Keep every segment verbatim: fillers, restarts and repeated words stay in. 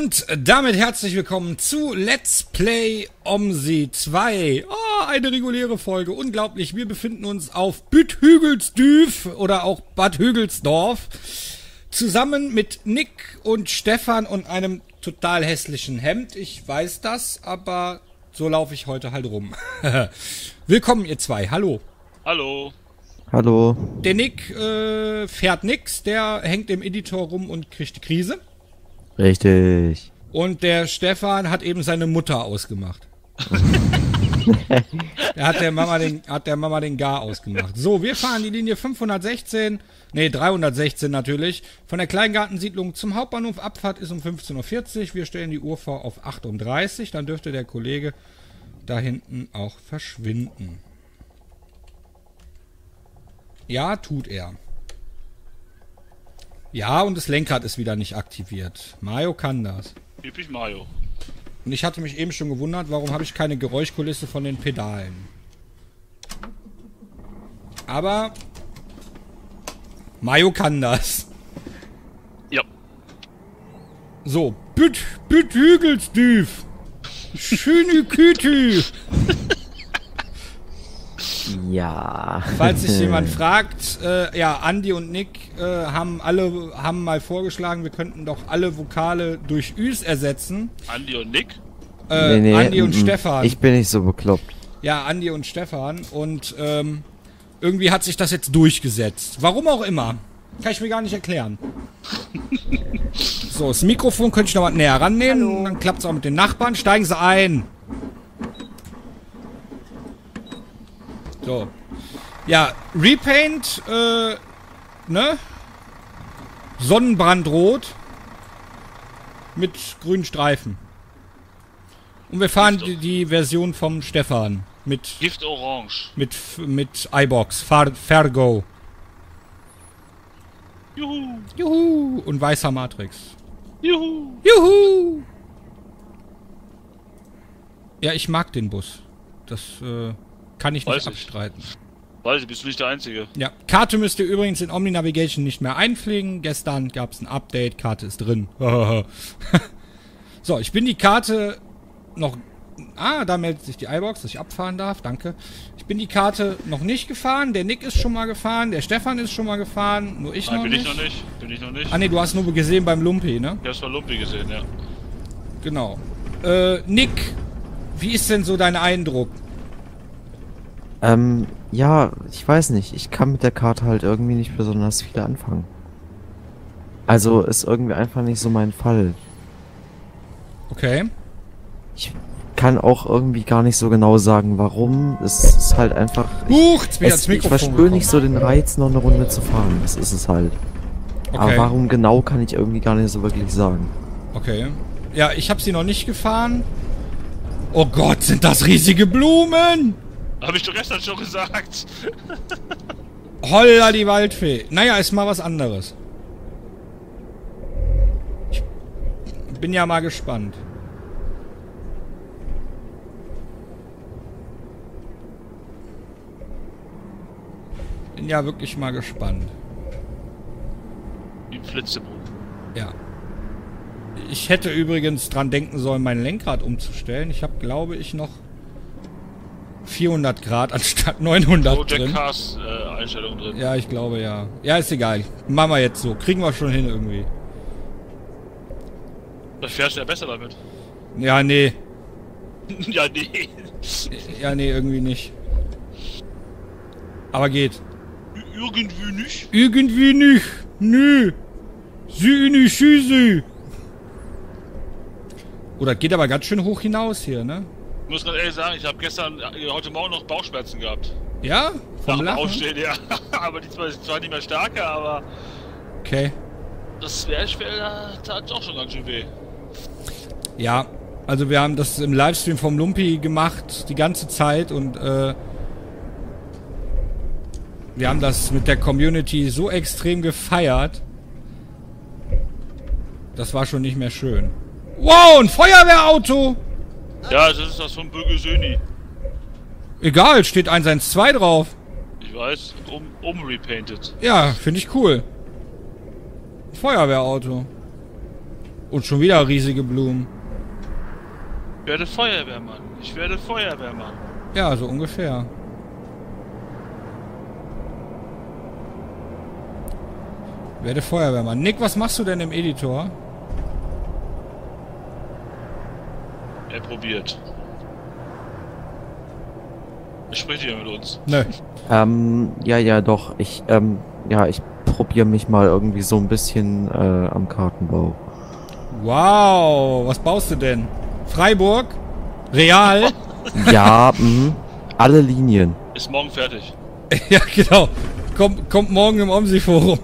Und damit herzlich willkommen zu Let's Play OMSI zwei. Oh, eine reguläre Folge. Unglaublich. Wir befinden uns auf Büthügelsdüf oder auch Bad Hügelsdorf. Zusammen mit Nick und Stefan und einem total hässlichen Hemd. Ich weiß das, aber so laufe ich heute halt rum. Willkommen ihr zwei. Hallo. Hallo. Hallo. Der Nick äh, fährt nix. Der hängt im Editor rum und kriegt die Krise. Richtig. Und der Stefan hat eben seine Mutter ausgemacht. Er hat der Mama den, hat der Mama den Gar ausgemacht. So, wir fahren die Linie fünfhundertsechzehn, nee, dreihundertsechzehn natürlich, von der Kleingartensiedlung zum Hauptbahnhof. Abfahrt ist um fünfzehn Uhr vierzig. Wir stellen die Uhr vor auf achtunddreißig. Dann dürfte der Kollege da hinten auch verschwinden. Ja, tut er. Ja, und das Lenkrad ist wieder nicht aktiviert. Mario kann das. Typisch Mario. Und ich hatte mich eben schon gewundert, warum habe ich keine Geräuschkulisse von den Pedalen. Aber Mario kann das. Ja. So, Büt, Büt Hügelsdüf. Schöne Kütü. Ja. Falls sich jemand fragt, äh, ja, Andi und Nick äh, haben alle haben mal vorgeschlagen, wir könnten doch alle Vokale durch Üs ersetzen. Andi und Nick? Äh, nee, nee, Andi und m -m. Stefan. Ich bin nicht so bekloppt. Ja, Andi und Stefan. Und ähm, irgendwie hat sich das jetzt durchgesetzt. Warum auch immer. Kann ich mir gar nicht erklären. So, das Mikrofon könnte ich noch mal näher rannehmen. Hallo. Dann klappt es auch mit den Nachbarn. Steigen Sie ein. So. Ja, Repaint, äh, ne? Sonnenbrandrot mit grünen Streifen. Und wir fahren die, die Version vom Stefan mit Gift Orange. mit mit iBox, Far, Fargo. Juhu. Juhu und weißer Matrix. Juhu. Juhu. Ja, ich mag den Bus. Das äh, kann ich nicht Weiß ich. abstreiten. Weiß ich, bist du nicht der Einzige. Ja, Karte müsst ihr übrigens in Omni Navigation nicht mehr einpflegen. Gestern gab es ein Update, Karte ist drin. So, ich bin die Karte noch... Ah, da meldet sich die iBox, dass ich abfahren darf, danke. Ich bin die Karte noch nicht gefahren, der Nick ist schon mal gefahren, der Stefan ist schon mal gefahren, nur ich Nein, noch bin nicht. ich noch nicht. Bin ich noch nicht. Ah ne, du hast nur gesehen beim Lumpi, ne? Ich hab's bei Lumpi gesehen, ja. Genau. Äh, Nick, wie ist denn so dein Eindruck? Ähm, ja, ich weiß nicht. Ich kann mit der Karte halt irgendwie nicht besonders viel anfangen. Also ist irgendwie einfach nicht so mein Fall. Okay. Ich kann auch irgendwie gar nicht so genau sagen, warum. Es ist halt einfach... Huch, jetzt bin ich ans Ich, ich Mikrofon verspüre nicht so gekommen. den Reiz, noch eine Runde zu fahren. Das ist es halt. Okay. Aber warum genau, kann ich irgendwie gar nicht so wirklich sagen. Okay. Ja, ich habe sie noch nicht gefahren. Oh Gott, sind das riesige Blumen! Hab ich doch gestern schon gesagt. Holla die Waldfee. Naja, ist mal was anderes. Ich bin ja mal gespannt. Bin ja wirklich mal gespannt. Wie ein Flitzebogen. Ja. Ich hätte übrigens dran denken sollen, mein Lenkrad umzustellen. Ich habe, glaube ich, noch vierhundert Grad anstatt neunhundert So Jack drin. Cars äh, Einstellung drin. Ja, ich glaube ja. Ja, ist egal. Machen wir jetzt so. Kriegen wir schon hin irgendwie. Da fährst du ja besser damit. Ja, nee. Ja, nee. Ja, nee, irgendwie nicht. Aber geht. Irgendwie nicht. Irgendwie nicht. Nö. Sie nicht schieße. Oder geht aber ganz schön hoch hinaus hier, ne? Ich muss ganz ehrlich sagen, ich habe gestern, äh, heute Morgen noch Bauchschmerzen gehabt. Ja? Vom Nach dem Lachen? Aufstehen, ja. Aber die zwar, zwar nicht mehr starker, aber Okay. das Zwerchfell tat auch schon ganz schön weh. Ja, also wir haben das im Livestream vom Lumpi gemacht, die ganze Zeit und äh, wir haben das mit der Community so extrem gefeiert. Das war schon nicht mehr schön. Wow, ein Feuerwehrauto! Ja, das ist das von Böge Söni. Egal, steht eins eins zwei drauf. Ich weiß, um, umrepainted. Ja, finde ich cool. Feuerwehrauto. Und schon wieder riesige Blumen. Ich werde Feuerwehrmann. Ich werde Feuerwehrmann. Ja, so ungefähr. Werde Feuerwehrmann. Nick, was machst du denn im Editor? Er probiert. Er spricht hier mit uns. Nö. Ähm, ja, ja, doch. Ich, ähm, ja, ich probiere mich mal irgendwie so ein bisschen äh, am Kartenbau. Wow, was baust du denn? Freiburg? Real? Ja, mh, alle Linien. Ist morgen fertig. Ja, genau. Kommt, kommt morgen im Omsi-Forum.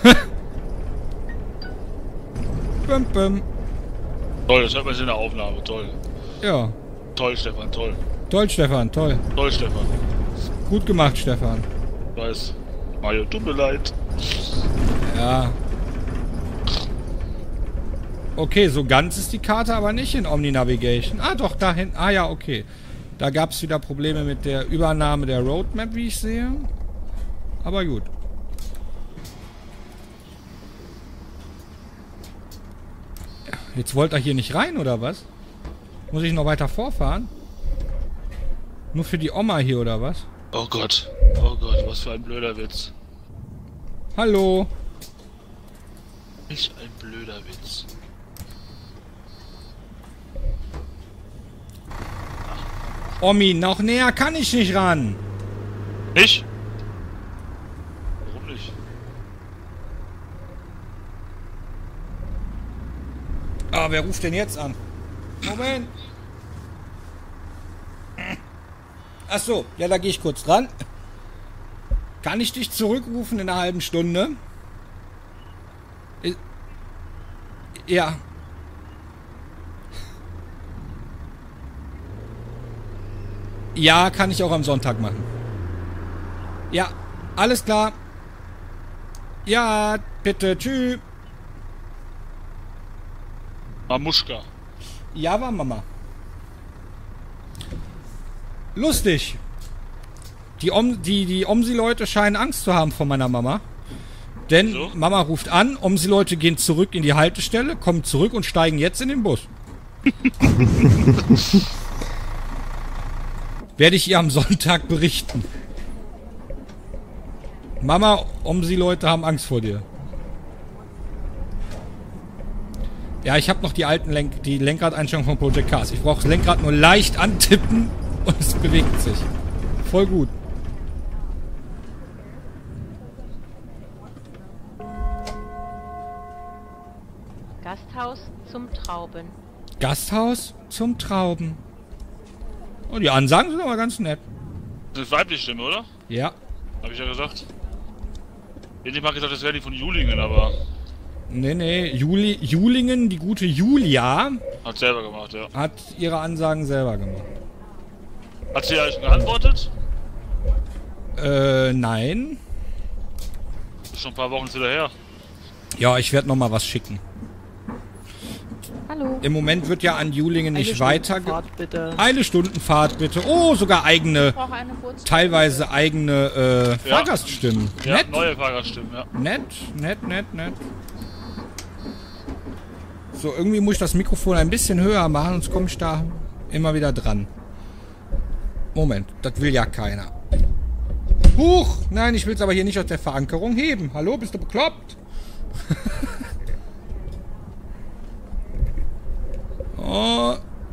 Bum, bum. Toll, das hört man in der Aufnahme. Toll. Ja. Toll, Stefan, toll. Toll, Stefan, toll. Toll, Stefan. Gut gemacht, Stefan. Ich weiß. Mario, tut mir leid. Ja. Okay, so ganz ist die Karte aber nicht in Omni Navigation. Ah, doch, dahin. Ah ja, okay. Da gab es wieder Probleme mit der Übernahme der Roadmap, wie ich sehe. Aber gut. Jetzt wollt ihr hier nicht rein, oder was? Muss ich noch weiter vorfahren? Nur für die Oma hier, oder was? Oh Gott. Oh Gott, was für ein blöder Witz. Hallo? Welch ein blöder Witz. Omi, noch näher kann ich nicht ran. Ich? Warum nicht? Ah, wer ruft denn jetzt an? Moment. Ach so, ja, da gehe ich kurz dran. Kann ich dich zurückrufen in einer halben Stunde? I- Ja. Ja, kann ich auch am Sonntag machen. Ja, alles klar. Ja, bitte, tschüss. Mamuschka. Ja, war Mama. Lustig. Die, Om die, die Omsi-Leute scheinen Angst zu haben vor meiner Mama. Denn Wieso? Mama ruft an, Omsi-Leute gehen zurück in die Haltestelle, kommen zurück und steigen jetzt in den Bus. Werde ich ihr am Sonntag berichten. Mama, Omsi-Leute haben Angst vor dir. Ja, ich habe noch die alten Lenk die Lenkradeinstellungen von Project Cars. Ich brauche das Lenkrad nur leicht antippen und es bewegt sich. Voll gut. Gasthaus zum Trauben. Gasthaus zum Trauben. Und die Ansagen sind aber ganz nett. Das ist weibliche Stimme, oder? Ja. Hab ich ja gesagt. Endlich mal gesagt, das wäre die von Julingen, aber Nee, nee. Juli Julingen, die gute Julia, hat selber gemacht, ja. hat ihre Ansagen selber gemacht. Hat sie ja schon geantwortet? Äh, nein. Ist schon ein paar Wochen jetzt wieder her. Ja, ich werde noch mal was schicken. Hallo. Im Moment wird ja an Julingen nicht weiter... Fahrt bitte. Eine Stundenfahrt bitte. Oh, sogar eigene, Ich brauche eine Wurzel. teilweise eigene äh, Ja. Fahrgaststimmen. Ja, Nett, neue Fahrgaststimmen, ja. nett, nett, nett, nett. So, irgendwie muss ich das Mikrofon ein bisschen höher machen, sonst komme ich da immer wieder dran. Moment, das will ja keiner. Huch! Nein, ich will es aber hier nicht aus der Verankerung heben. Hallo, bist du bekloppt? Oh,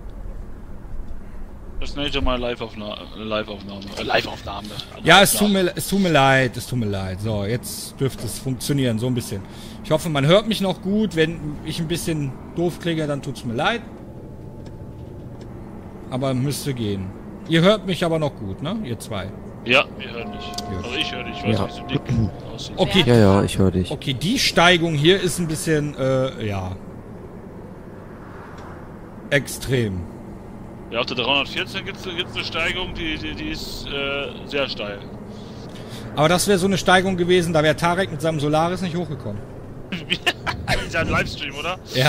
Das nenne ich ja mal Live-Aufnahme. Live-Aufnahme. Äh, Live-Aufnahme. ja, es tut, mir, es tut mir leid, es tut mir leid. So, jetzt dürfte es funktionieren, so ein bisschen. Ich hoffe, man hört mich noch gut. Wenn ich ein bisschen doof klinge, dann tut es mir leid. Aber müsste gehen. Ihr hört mich aber noch gut, ne? Ihr zwei. Ja, wir hören dich. Also ich höre dich. Ich weiß Ja. nicht, wie so dick aussieht. Okay, Ja, ja, ich höre dich. okay, die Steigung hier ist ein bisschen, äh, ja. Extrem. Ja, auf der dreihundertvierzehn gibt es eine Steigung, die, die, die ist äh, sehr steil. Aber das wäre so eine Steigung gewesen, da wäre Tarek mit seinem Solaris nicht hochgekommen. ist ja ein Livestream, oder? Ja.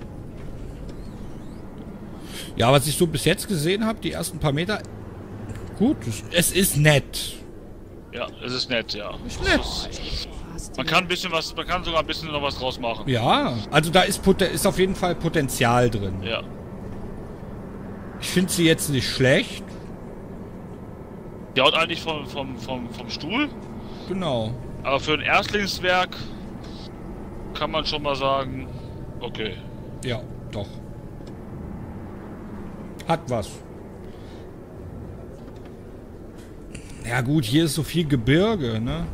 Ja, was ich so bis jetzt gesehen habe, die ersten paar Meter, Gut, es, es ist nett. Ja, es ist nett, ja. Ist nett. Es ist, man kann ein bisschen was, man kann sogar ein bisschen noch was draus machen. Ja, also da ist, Pot- ist auf jeden Fall Potenzial drin. Ja. Ich finde sie jetzt nicht schlecht. Die haut eigentlich vom, vom, vom, vom Stuhl. Genau. Aber für ein Erstlingswerk kann man schon mal sagen, okay. Ja, doch. Hat was. Ja gut, hier ist so viel Gebirge, ne?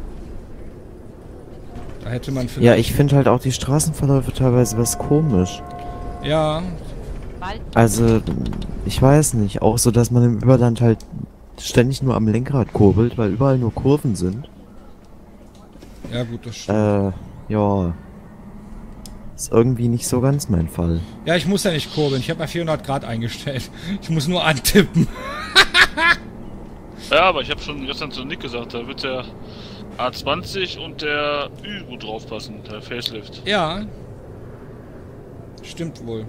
Da hätte man vielleicht... Ja, ich finde halt auch die Straßenverläufe teilweise was komisch. Ja, Wald. Also, ich weiß nicht. Auch so, dass man im Überland halt ständig nur am Lenkrad kurbelt, weil überall nur Kurven sind. ja gut, das stimmt. Äh, ja. Ist irgendwie nicht so ganz mein Fall. Ja, ich muss ja nicht kurbeln. Ich habe ja vierhundert Grad eingestellt. Ich muss nur antippen. Ja, aber ich habe schon gestern zu Nick gesagt, da wird der A zwanzig und der Ü gut draufpassen, der Facelift. Ja. Stimmt wohl.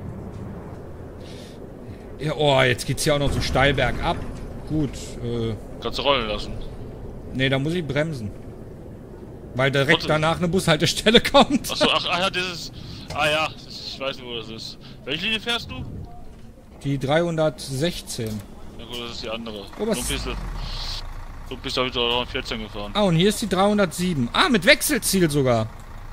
Ja, oh, jetzt geht's hier auch noch so steil bergab. Gut, äh... Kannst du rollen lassen. nee, da muss ich bremsen. Weil direkt Trotzdem- danach eine Bushaltestelle kommt. Achso, ach, ah ja, das ist. Ah ja, das ist, ich weiß nicht, wo das ist. Welche Linie fährst du? Die dreihundertsechzehn. Ja gut, das ist die andere. Oh, was- Du bist, du bist da wieder vierzehn gefahren. Ah, und hier ist die dreihundertsieben. Ah, mit Wechselziel sogar.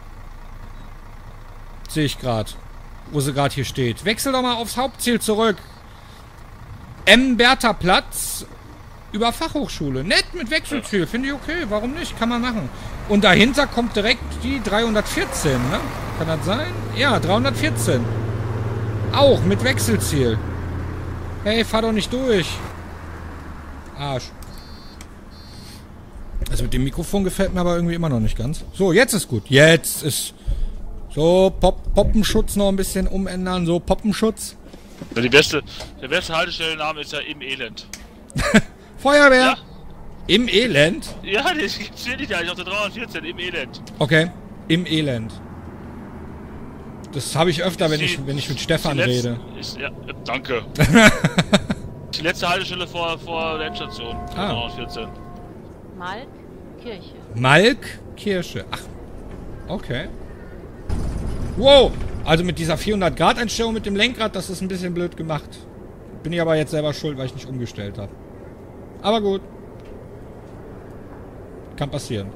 Sehe ich gerade. Wo sie gerade hier steht. Wechsel doch mal aufs Hauptziel zurück. M-Bertha-Platz über Fachhochschule. Nett mit Wechselziel. Finde ich okay. Warum nicht? Kann man machen. Und dahinter kommt direkt die dreihundertvierzehn, ne? Kann das sein? Ja, dreihundertvierzehn. Auch mit Wechselziel. Hey, fahr doch nicht durch. Arsch. Also mit dem Mikrofon gefällt mir aber irgendwie immer noch nicht ganz. So, jetzt ist gut. Jetzt ist... So, Pop Poppenschutz noch ein bisschen umändern. So, Poppenschutz. Ja, die beste, der beste Haltestellenname ist ja Im Elend. Feuerwehr. Ja, Im Elend. ja, das gibt's hier nicht eigentlich auf der dreihundertvierzehn, Im Elend. Okay. Im Elend. Das habe ich öfter, wenn Die- ich, wenn ich mit Stefan Die letzte- rede. Ist, ja, äh, danke. Die letzte Haltestelle vor, vor der Endstation. Ah. dreihundertvierzehn. Malk, Kirche. Malk, Kirche. Ach, okay. Wow, also mit dieser vierhundert Grad Einstellung mit dem Lenkrad, das ist ein bisschen blöd gemacht. Bin ich aber jetzt selber schuld, weil ich nicht umgestellt habe. Aber gut. Kann passieren.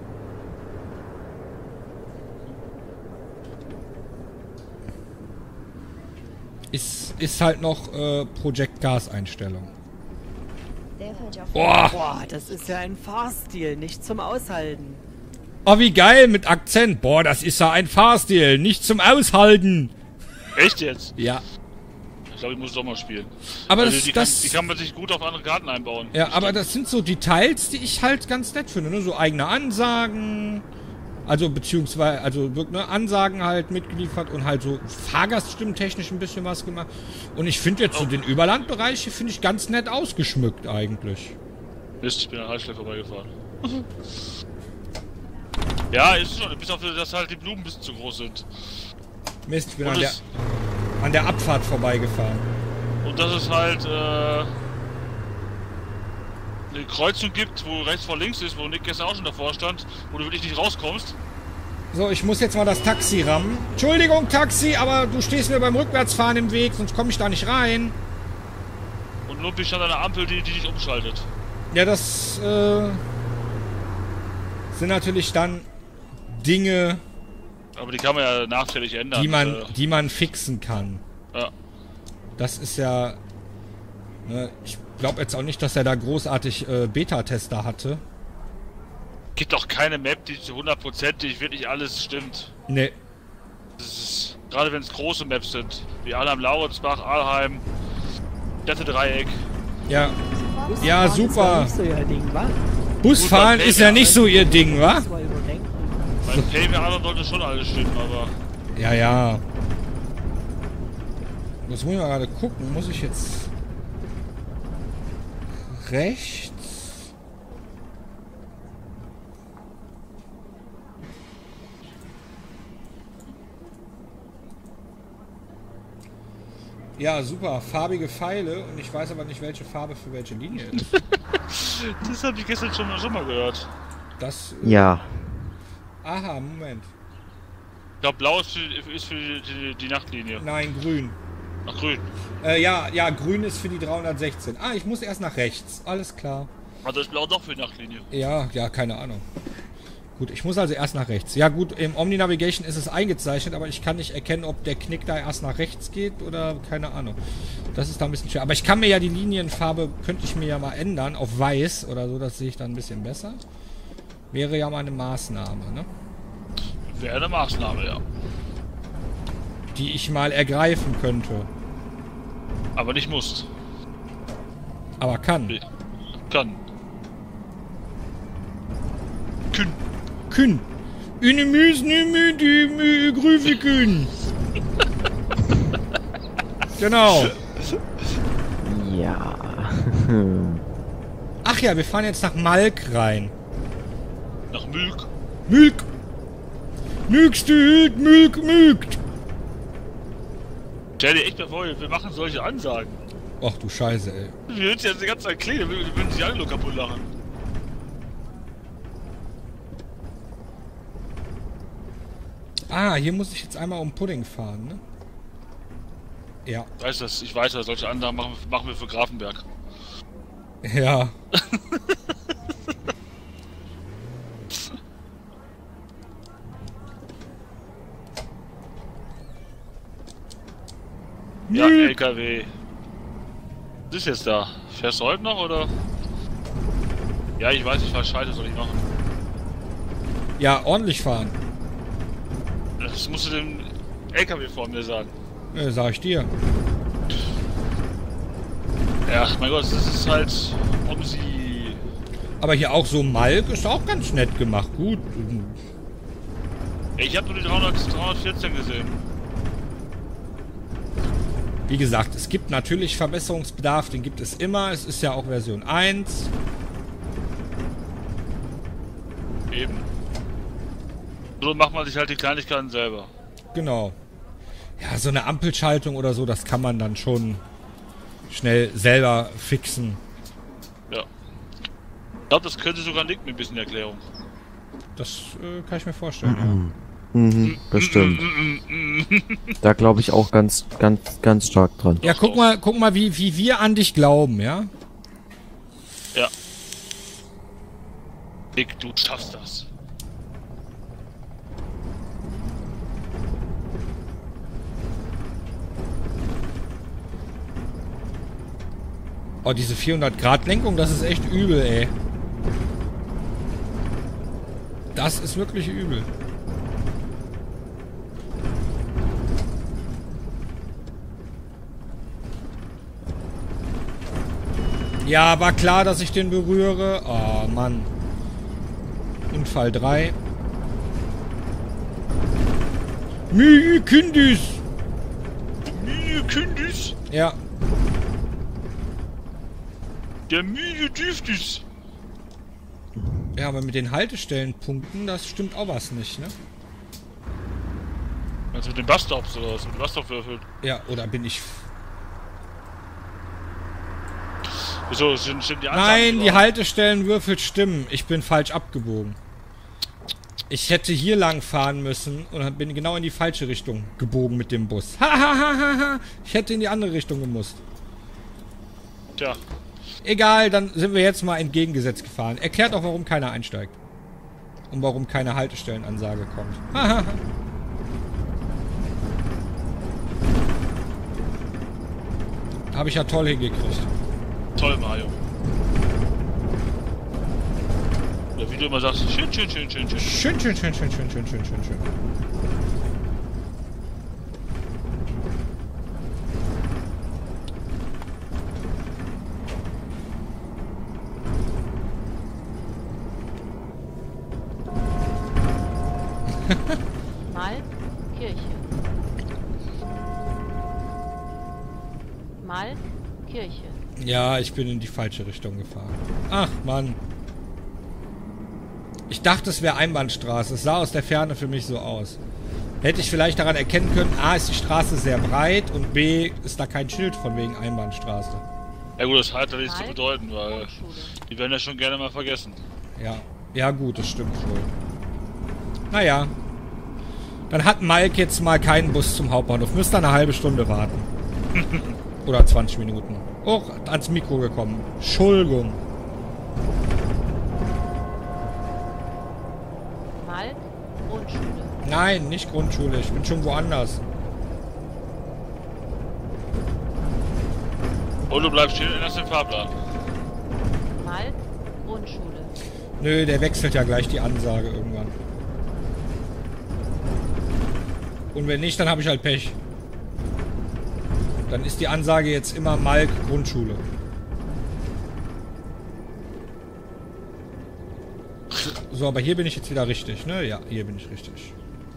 Ist, ist halt noch äh, Project Gas Einstellung. Boah, Boah, das ist ja ein Fahrstil, nicht zum Aushalten. oh wie geil mit Akzent. Boah, das ist ja ein Fahrstil, nicht zum Aushalten. Echt jetzt? Ja, Ich glaube, ich muss es doch mal spielen. aber Also das, die, das kann, die kann man sich gut auf andere Karten einbauen. ja, aber das sind so Details, die ich halt ganz nett finde, ne? So eigene Ansagen, also beziehungsweise, also wirklich, ne, Ansagen halt mitgeliefert und halt so fahrgaststimmtechnisch ein bisschen was gemacht. Und ich finde jetzt so den Überlandbereich hier finde ich ganz nett ausgeschmückt eigentlich. Mist, ich bin an der Haltestelle vorbeigefahren. Ja, ist schon, bis auf dass halt die Blumen ein bisschen zu groß sind. Mist, ich bin Und an der, es- an der Abfahrt vorbeigefahren. Und dass es halt äh, eine Kreuzung gibt, wo rechts vor links ist, wo Nick gestern auch schon davor stand, wo du wirklich nicht rauskommst. So, ich muss jetzt mal das Taxi rammen. Entschuldigung, Taxi, aber du stehst mir beim Rückwärtsfahren im Weg, sonst komme ich da nicht rein. Und Lumpi stand an der Ampel, die, die dich umschaltet. Ja, das äh, sind natürlich dann Dinge, Aber die kann man ja nachträglich ändern. die man, Äh, die man fixen kann. ja. Das ist ja... Ne, ich glaube jetzt auch nicht, dass er da großartig äh, Beta-Tester hatte. Gibt auch keine Map, die zu hundertprozentig wirklich alles stimmt. Ne, Das ist, gerade wenn es große Maps sind, wie Alheim, Laurensbach, Alheim, Städtedreieck. ja. Busfahren Ja, ist super. nicht so ihr Ding, wa? Busfahren Gut, ist ja nicht so ihr Ding, wa? Muss mal überdenken. Beim Pavia sollte schon alles stimmen, aber Ja, ja. Jetzt muss ich mal gerade gucken. Muss ich jetzt... rechts? Ja, super. Farbige Pfeile und ich weiß aber nicht, welche Farbe für welche Linie ist. Das habe ich gestern schon mal, schon mal gehört. Das. Äh, Ja. Aha, Moment. Ich glaube, blau ist für, ist für die, die, die Nachtlinie. Nein, grün. Ach, grün. Äh, ja, ja, grün ist für die dreihundertsechzehn. Ah, ich muss erst nach rechts. Alles klar. Also ist blau doch für die Nachtlinie. Ja, ja, keine Ahnung. Gut, ich muss also erst nach rechts. Ja gut, im Omni-Navigation ist es eingezeichnet, aber ich kann nicht erkennen, ob der Knick da erst nach rechts geht oder keine Ahnung. Das ist da ein bisschen schwer. Aber ich kann mir ja die Linienfarbe, könnte ich mir ja mal ändern auf weiß oder so, das sehe ich dann ein bisschen besser. Wäre ja mal eine Maßnahme, ne? Wäre eine Maßnahme, ja. Die ich mal ergreifen könnte. Aber nicht muss. Aber kann. Nee. Kann. Kün. Kün. Une Müs nimme die Mü Grüfikün. Genau. Ja. Ach ja, wir fahren jetzt nach Malk rein. Nach Mülk. Mülk. Mülkste Hüt, Mülk, Mülkt. Stell dir echt mal vor, wir machen solche Ansagen. Ach du Scheiße, ey. Wir würden jetzt die ganze Zeit kleben, wir würden sich alle nur kaputt lachen. Ah, hier muss ich jetzt einmal um Pudding fahren, ne? Ja. Weißt du, ich weiß, dass solche Ansagen machen, machen wir für Grafenberg. Ja. Ja, Nö. L K W. Was ist jetzt da? Fährst du heute noch, oder? Ja, ich weiß, ich fahr scheiße, soll ich machen. Ja, ordentlich fahren. Das musst du dem L K W vor mir sagen. Äh, sag ich dir. Ja, mein Gott, das ist halt um sie... Aber hier auch so Malk ist auch ganz nett gemacht. Gut. Ich habe nur die dreihundert, dreihundertvierzehn gesehen. Wie gesagt, es gibt natürlich Verbesserungsbedarf, den gibt es immer. Es ist ja auch Version eins. Eben. So macht man sich halt die Kleinigkeiten selber. Genau. Ja, so eine Ampelschaltung oder so, das kann man dann schon schnell selber fixen. Ja. Ich glaube, das könnte sogar Nick mit ein bisschen Erklärung. Das äh, kann ich mir vorstellen, Mhm, bestimmt. Da glaube ich auch ganz, ganz, ganz stark dran. ja. Ja, guck mal, guck mal, wie, wie wir an dich glauben, ja? Ja. Nick, du schaffst das. Oh, diese vierhundert Grad Lenkung, das ist echt übel, ey. Das ist wirklich übel. Ja, war klar, dass ich den berühre. Oh, Mann. Unfall drei. Mühe Kündis. Mühe Kündis. Ja. Der Mühe Düftis. Ja, aber mit den Haltestellenpunkten, das stimmt auch was nicht, ne? Also mit den Busstops oder was? Mit den Busstop-Würfeln. Ja, oder bin ich... Wieso? Sind, sind die Ansagen Nein, die drauf? Haltestellenwürfel stimmen. Ich bin falsch abgebogen. Ich hätte hier lang fahren müssen und bin genau in die falsche Richtung gebogen mit dem Bus. Ha, ha, ha, ha, ha. Ich hätte in die andere Richtung gemusst. Tja. Egal, dann sind wir jetzt mal entgegengesetzt gefahren. Erklärt auch, warum keiner einsteigt. Und warum keine Haltestellenansage kommt. Ha, ha, ha. Habe ich ja toll hingekriegt. Toll, Mario. Oder wie du immer sagst, schön, schön, schön, schön, schön. Schön, schön, schön, schön, schön, schön, schön, schön, schön. Malk, Kirche. Malk, Kirche. Ja, ich bin in die falsche Richtung gefahren. Ach, Mann. Ich dachte, es wäre Einbahnstraße. Es sah aus der Ferne für mich so aus. Hätte ich vielleicht daran erkennen können, A, ist die Straße sehr breit und B, ist da kein Schild von wegen Einbahnstraße. Ja gut, das hat ja nichts zu Mal bedeuten, weil Grundschule. die werden ja schon gerne mal vergessen. Ja, ja gut, das stimmt wohl. Naja. Dann hat Mike jetzt mal keinen Bus zum Hauptbahnhof. Müsste eine halbe Stunde warten. Oder zwanzig Minuten. Oh, ans Mikro gekommen. Entschuldigung. Mal Grundschule. Nein, nicht Grundschule. Ich bin schon woanders. Und du bleibst stehen und änderst den Fahrplan. Mal Grundschule. Nö, der wechselt ja gleich die Ansage irgendwann. Und wenn nicht, dann habe ich halt Pech. Dann ist die Ansage jetzt immer Malk Grundschule. So, aber hier bin ich jetzt wieder richtig, ne? Ja, hier bin ich richtig.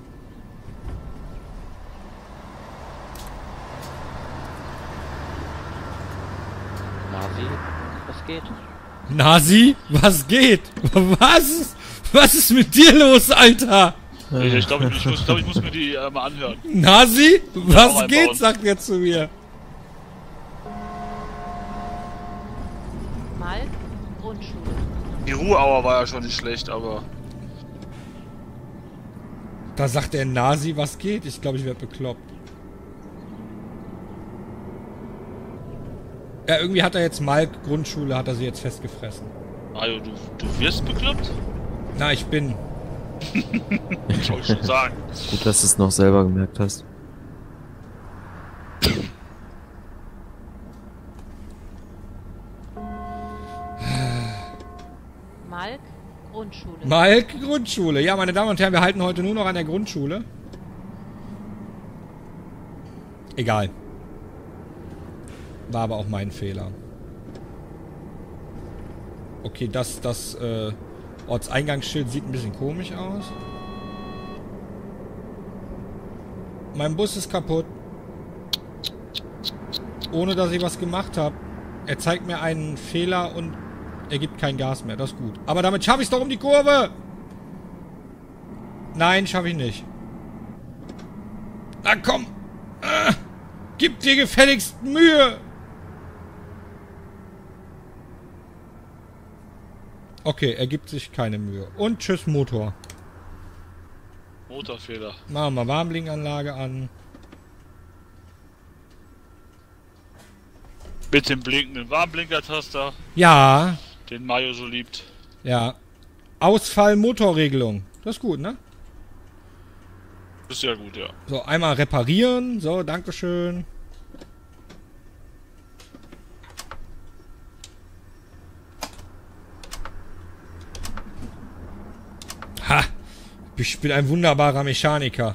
Nasi, was geht? Nasi, was geht? Was? Was ist mit dir los, Alter? Ich, ich glaube, ich, muss- glaub, ich muss mir die äh, mal anhören. Nasi, auch was einbauen. geht? Sagt er zu mir. Mal Grundschule. Die Ruheauer war ja schon nicht schlecht, aber... Da sagt der Nasi, was geht? Ich glaube, ich werde bekloppt. Ja, irgendwie hat er jetzt Malk Grundschule, hat er sie jetzt festgefressen. Mario, du, du wirst bekloppt? Na, ich bin. Ich wollte schon sagen. Gut, dass du es noch selber gemerkt hast. Mal Grundschule. Malk Grundschule. Ja, meine Damen und Herren, wir halten heute nur noch an der Grundschule. Egal. War aber auch mein Fehler. Okay, das, das äh, Ortseingangsschild sieht ein bisschen komisch aus. Mein Bus ist kaputt. Ohne dass ich was gemacht habe. Er zeigt mir einen Fehler und er gibt kein Gas mehr. Das ist gut. Aber damit schaffe ich es doch um die Kurve. Nein, schaffe ich nicht. Na komm. Ah, gib dir gefälligst Mühe. Okay, er gibt sich keine Mühe. Und tschüss, Motor. Motorfehler. Machen wir Warnblinkanlage an. Mit dem blinkenden Warnblinkertaster, Ja, den Mario so liebt. ja. Ausfall Motorregelung. Das ist gut, ne? Das ist ja gut, ja. So, einmal reparieren. So, dankeschön. Ha! Ich bin ein wunderbarer Mechaniker.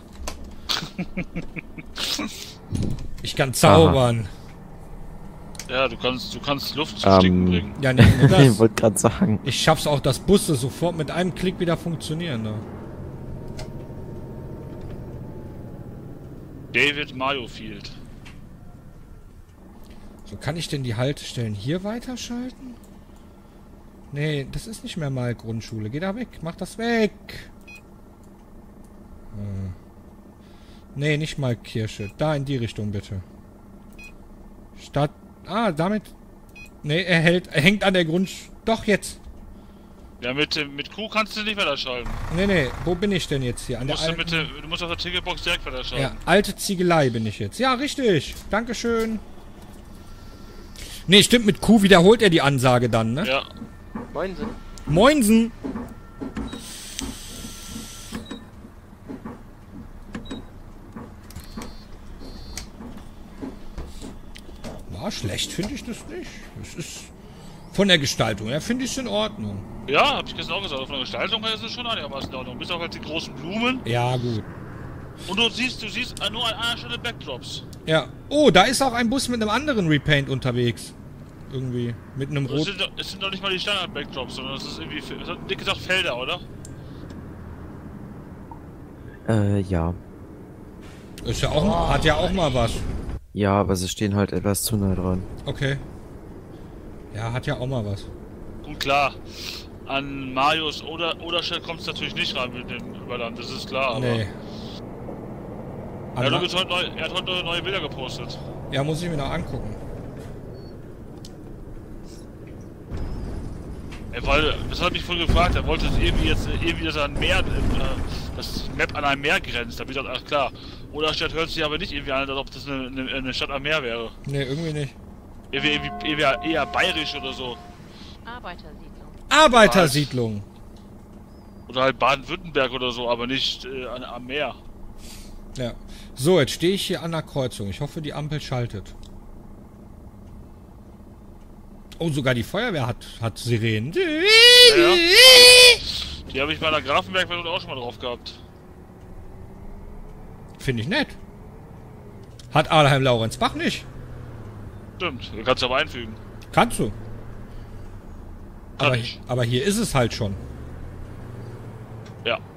Ich kann zaubern. Ja, du kannst, du kannst Luft zum Stinken Ähm, bringen. Ja, nicht nur Ich das. wollte gerade sagen. Ich schaff's auch, dass Busse sofort mit einem Klick wieder funktionieren. Ne? David Mario Field. So, kann ich denn die Haltestellen hier weiterschalten? Nee, das ist nicht mehr mal Grundschule. Geh da weg, mach das weg. Hm. Nee, nicht mal Kirche. Da in die Richtung bitte. Stadt. Ah, damit. Nee, er hält. Er hängt an der Grund. Doch jetzt. Ja, mit, dem- mit Q kannst du nicht weiterschalten. Nee, nee. Wo bin ich denn jetzt hier? An Du der musst, du alten... mit der, du musst auf der Ticketbox direkt Ja, weiterschalten. alte Ziegelei bin ich jetzt. Ja, richtig. Dankeschön. Nee, stimmt. Mit Q wiederholt er die Ansage dann, ne? Ja. Moinsen. Moinsen. Na, schlecht finde ich das nicht. Es ist von der Gestaltung her finde ich es in Ordnung. Ja, hab ich gestern auch gesagt. Von der Gestaltung her ist es schon einigermaßen in Ordnung. Bis auf halt die großen Blumen. Ja, gut. Und du siehst, du siehst nur an einer Stelle Backdrops. Ja. Oh, da ist auch ein Bus mit einem anderen Repaint unterwegs. Irgendwie. Mit einem Es rot. sind, doch- es sind doch nicht mal die Standard-Backdrops, sondern es ist irgendwie, es hat dick gesagt Felder, oder? Äh, ja. Ist ja auch, hat ja auch mal was. Ja, aber sie stehen halt etwas zu nah dran. Okay. Ja, hat ja auch mal was. Gut, klar. An Marios oder Oderstedt kommt es natürlich nicht ran mit dem Überland, das ist klar. Aber Nee. Er hat, Anna, übrigens heute neu, er hat heute neue Bilder gepostet. ja, muss ich mir noch angucken. Er wollte, das hat mich voll gefragt, er wollte irgendwie jetzt, irgendwie, dass er ein Meer, äh, das Map an ein Meer grenzt. Da hab ich gedacht, ach klar. Oder Stadt hört sich aber nicht irgendwie an, als ob das eine, eine, eine Stadt am Meer wäre. Nee, irgendwie nicht. Irgendwie, irgendwie, irgendwie eher bayerisch oder so. Arbeitersiedlung. Arbeitersiedlung. Oder halt Baden-Württemberg oder so, aber nicht äh, an, am Meer. Ja. So, jetzt stehe ich hier an der Kreuzung. Ich hoffe, die Ampel schaltet. Oh, sogar die Feuerwehr hat, hat Sirenen. Ja, ja. Die habe ich bei der Grafenberg-Version auch schon mal drauf gehabt. Finde ich nett. Hat Ahlheim-Laurenzbach nicht. Stimmt, du kannst aber einfügen. Kannst du. Kann Aber, ich. aber hier ist es halt schon. Ja.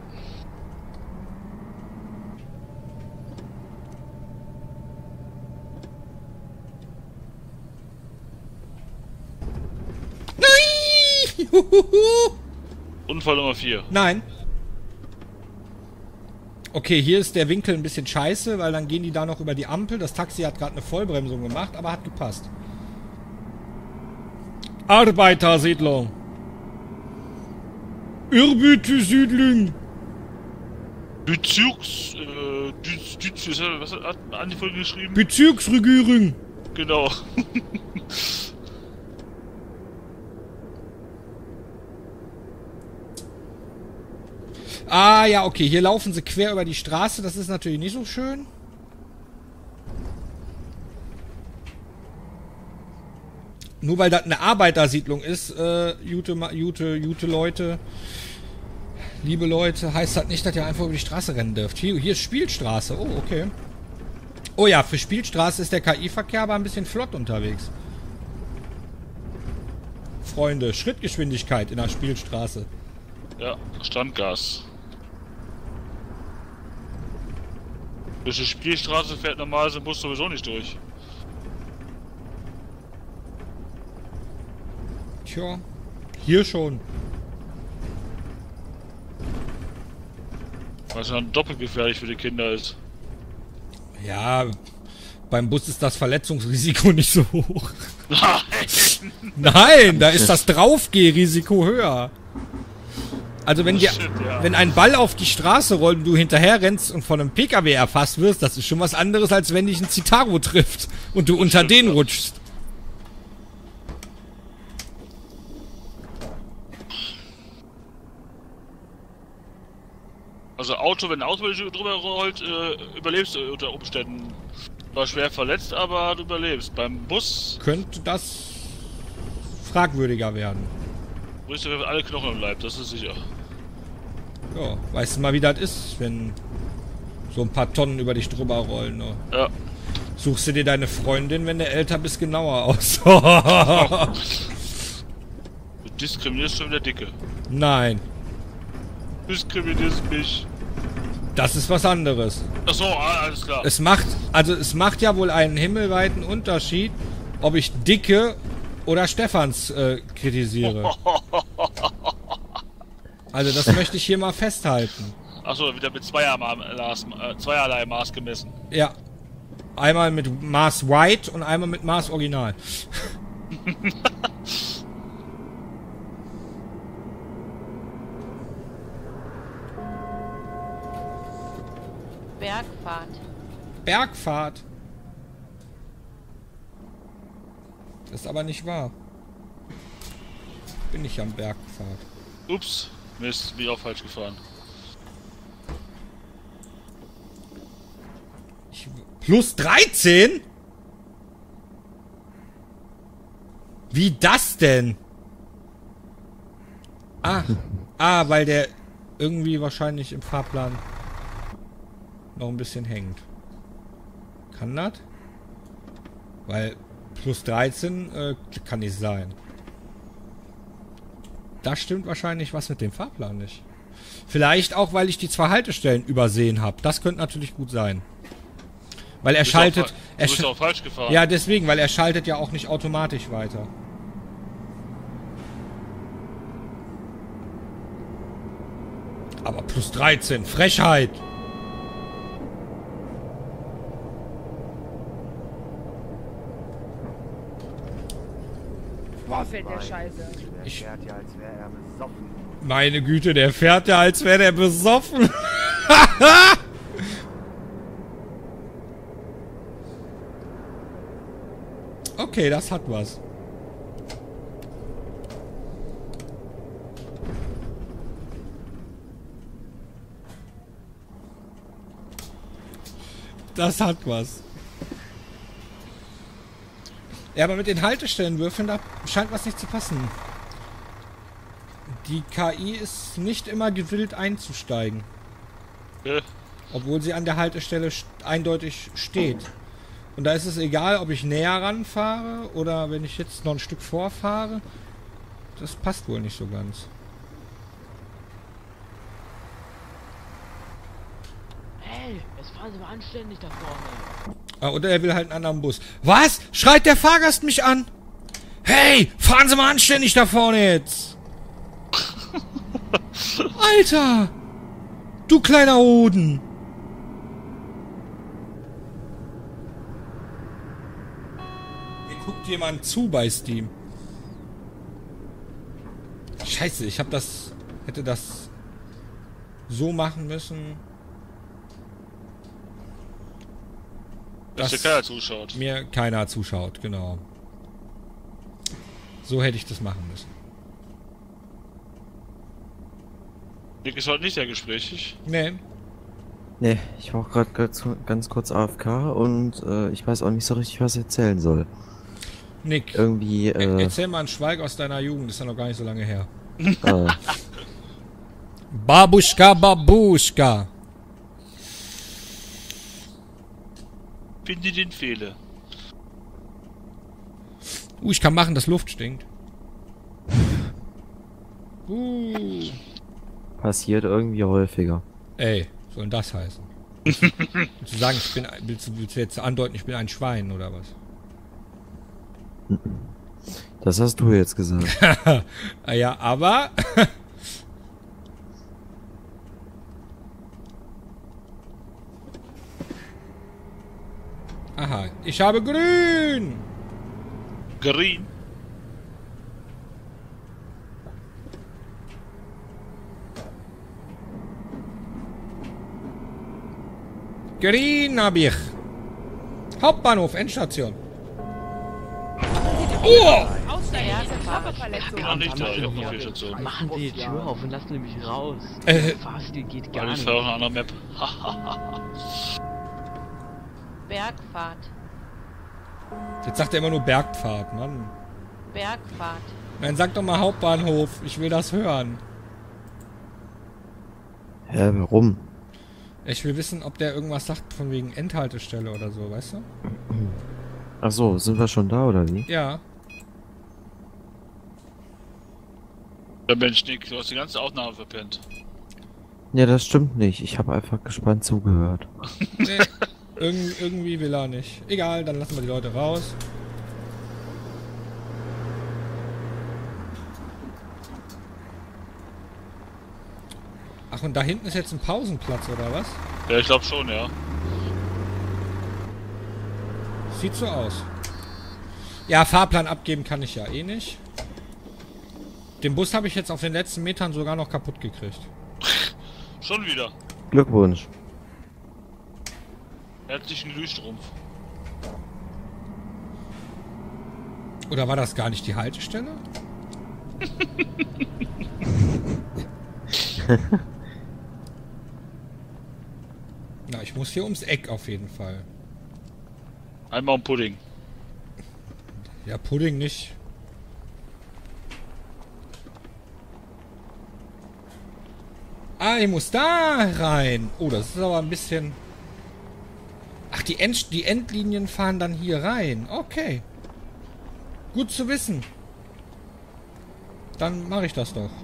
Nein! Huhuhu. Unfall Nummer vier. Nein. Okay, hier ist der Winkel ein bisschen scheiße, weil dann gehen die da noch über die Ampel. Das Taxi hat gerade eine Vollbremsung gemacht, aber hat gepasst. Arbeitersiedlung. Irbüte-Siedlung. Bezirks... Äh, Düz, Düz, was hat Andi vorhin geschrieben? Bezirksregierung. Genau. Ah, ja, okay. Hier laufen sie quer über die Straße. Das ist natürlich nicht so schön. Nur weil das eine Arbeitersiedlung ist, äh, Jute, Jute, Jute Leute, liebe Leute, heißt das nicht, dass ihr einfach über die Straße rennen dürft. Hier, hier ist Spielstraße. Oh, okay. Oh ja, für Spielstraße ist der K I-Verkehr aber ein bisschen flott unterwegs. Freunde, Schrittgeschwindigkeit in der Spielstraße. Ja, Standgas. Durch die Spielstraße fährt normalerweise ein Bus sowieso nicht durch. Tja, hier schon. Was dann doppelt gefährlich für die Kinder ist. Ja, beim Bus ist das Verletzungsrisiko nicht so hoch. Nein! Nein, da ist das Draufgehrisiko höher. Also wenn dir, Shit, ja. wenn ein Ball auf die Straße rollt und du hinterher rennst und von einem P K W erfasst wirst, das ist schon was anderes, als wenn dich ein Citaro trifft und du unter stimmt, den ja. rutschst. Also Auto, wenn ein Auto drüber rollt, äh, überlebst du unter Umständen. War schwer verletzt, aber du überlebst. Beim Bus Könnte das fragwürdiger werden. brichst du alle Knochen im Leib, das ist sicher. Ja, weißt du mal, wie das ist, wenn so ein paar Tonnen über dich drüber rollen. Ne? Ja. Suchst du dir deine Freundin, wenn du älter bist, genauer aus. Du diskriminierst schon wieder Dicke. Nein, Diskriminierst mich. das ist was anderes. Achso, alles klar. Es macht, also es macht ja wohl einen himmelweiten Unterschied, ob ich Dicke oder Stefans äh, kritisiere. Also das möchte ich hier mal festhalten. Achso, wieder mit Zweiermaß, äh, zweierlei Maß gemessen. Ja. Einmal mit Maß White und einmal mit Maß Original. Bergfahrt. Bergfahrt. Das ist aber nicht wahr. Bin ich am Bergfahrt. Ups, Mist, bin ich auch falsch gefahren. Ich, plus dreizehn? Wie das denn? Ah, ah, weil der irgendwie wahrscheinlich im Fahrplan noch ein bisschen hängt. Kann das? Weil plus dreizehn äh, kann nicht sein. Da stimmt wahrscheinlich was mit dem Fahrplan nicht. Vielleicht auch, weil ich die zwei Haltestellen übersehen habe. Das könnte natürlich gut sein. Weil er Du bist schaltet... auch, fa- er du bist sch auch falsch gefahren. ja, deswegen, weil er schaltet ja auch nicht automatisch weiter. Aber plus dreizehn, Frechheit! Boah, fährt der Scheiße. Ich, fährt ja, als wäre er besoffen. meine Güte, der fährt ja, als wäre der besoffen. Okay, das hat was. Das hat was. Ja, aber mit den Haltestellenwürfeln, da scheint was nicht zu passen. Die K I ist nicht immer gewillt einzusteigen. Äh, Obwohl sie an der Haltestelle st- eindeutig steht. Und da ist es egal, ob ich näher ranfahre oder wenn ich jetzt noch ein Stück vorfahre. Das passt wohl nicht so ganz. Hey, jetzt fahren Sie mal anständig da vorne. Ah, oder er will halt einen anderen Bus. Was? Schreit der Fahrgast mich an? Hey, fahren Sie mal anständig da vorne jetzt. Alter! Du kleiner Hoden! Mir guckt jemand zu bei Steam. Scheiße, ich hab das... hätte das so machen müssen, dass dir keiner zuschaut. mir keiner zuschaut, genau. So hätte ich das machen müssen. Nick ist heute nicht sehr gesprächig. Nee. Nee, ich war auch gerade ganz, ganz kurz A F K und äh, ich weiß auch nicht so richtig, was ich erzählen soll. Nick, Irgendwie, er- äh, erzähl mal einen Schweig aus deiner Jugend, ist ja noch gar nicht so lange her. äh, Babuschka, Babuschka. Finde den Fehler. Uh, ich kann machen, dass Luft stinkt. Uh. passiert irgendwie häufiger. Ey, soll denn das heißen? Willst du sagen, ich bin, willst du, willst du jetzt andeuten, ich bin ein Schwein, oder was? Das hast du jetzt gesagt. Ah ja, aber... Aha, ich habe grün! Green. Grün hab ich. Hauptbahnhof, Endstation. Oh! Aussteigen, das ist eine Körperverletzung. Noch nicht da, ich hab noch vier Stationen. Machen Sie die Tür auf und lassen Sie mich raus. Äh. Der Fahrstil geht gar Aber ich nicht. fahre auf einer anderen Map. Bergfahrt. Jetzt sagt er immer nur Bergpfad, Mann. Bergfahrt. Nein, sag doch mal Hauptbahnhof. Ich will das hören. Hä, warum? Ich will wissen, ob der irgendwas sagt von wegen Endhaltestelle oder so, weißt du? Ach so, sind wir schon da oder wie? Ja. Der Mensch, Nick, du hast die ganze Aufnahme verpennt. Ja, das stimmt nicht. Ich habe einfach gespannt zugehört. Nee, irgend, irgendwie will er nicht. Egal, dann lassen wir die Leute raus. Ach, und da hinten ist jetzt ein Pausenplatz, oder was? Ja, ich glaube schon, ja. Sieht so aus. Ja, Fahrplan abgeben kann ich ja eh nicht. Den Bus habe ich jetzt auf den letzten Metern sogar noch kaputt gekriegt. Schon wieder. Glückwunsch. Herzlichen Glühstrumpf. Oder war das gar nicht die Haltestelle? Na, ich muss hier ums Eck auf jeden Fall. Einmal um Pudding. Ja, Pudding nicht. Ah, ich muss da rein. Oh, das ist aber ein bisschen... Ach, die, End die Endlinien fahren dann hier rein. Okay. Gut zu wissen. Dann mache ich das doch.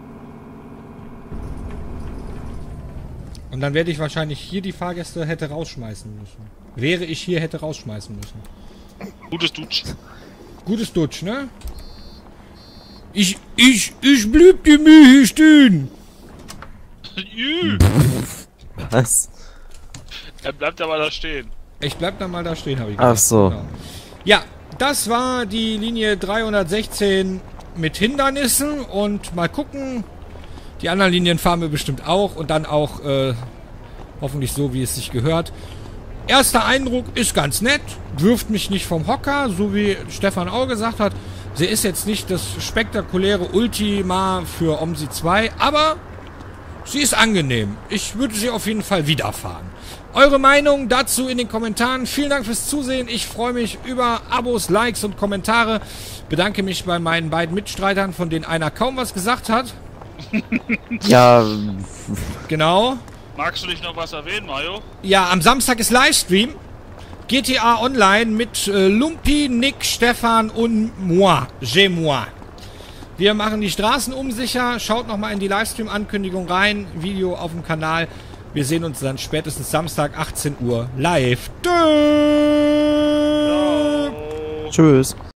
Und dann werde ich wahrscheinlich hier die Fahrgäste hätte rausschmeißen müssen. Wäre ich hier hätte rausschmeißen müssen. Gutes Dutsch. Gutes Dutsch, ne? Ich, ich, ich blieb die Mühe hier stehen. Jü. Was? Er bleibt aber da stehen. Ich bleib dann mal da stehen, habe ich Ach gesagt. so. Genau. Ja, das war die Linie dreihundertsechzehn mit Hindernissen und mal gucken. Die anderen Linien fahren wir bestimmt auch und dann auch äh, hoffentlich so, wie es sich gehört. Erster Eindruck ist ganz nett, wirft mich nicht vom Hocker, so wie Stefan auch gesagt hat. Sie ist jetzt nicht das spektakuläre Ultima für OMSI zwei, aber sie ist angenehm. Ich würde sie auf jeden Fall wieder fahren. Eure Meinung dazu in den Kommentaren. Vielen Dank fürs Zusehen. Ich freue mich über Abos, Likes und Kommentare. Bedanke mich bei meinen beiden Mitstreitern, von denen einer kaum was gesagt hat. Ja, Genau. Magst du nicht noch was erwähnen, Mario? Ja, am Samstag ist Livestream. G T A Online mit äh, Lumpi, Nick, Stefan und moi. J'ai moi. Wir machen die Straßen unsicher. Schaut nochmal in die Livestream-Ankündigung rein. Video auf dem Kanal. Wir sehen uns dann spätestens Samstag achtzehn Uhr live. Tschö. Ciao. tschüss.